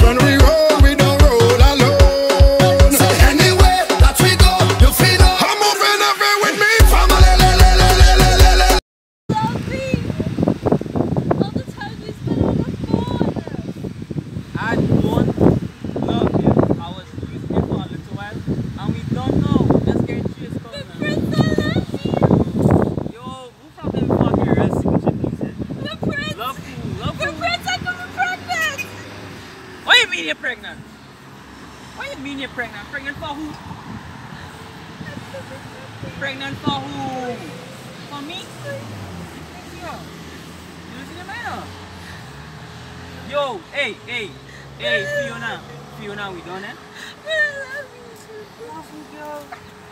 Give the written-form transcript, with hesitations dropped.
when we roll, we don't roll alone. So anyway that we go, you feel no. I'm moving away with me, family. All the time we spent on the phone. I don't love you. I was using it for a little while, and we don't know. Let's get you a The prince don't love me. Yo, who fucking fucking real signature piece is? The prince. Love who? Love The who? prince, I could be pregnant. What do you mean you're pregnant? What do you mean you're pregnant? Pregnant for who? Pregnant for who? For me? Yo, you losing your mind? Yo, hey, Fiona, we done it? I love you. Love you, girl.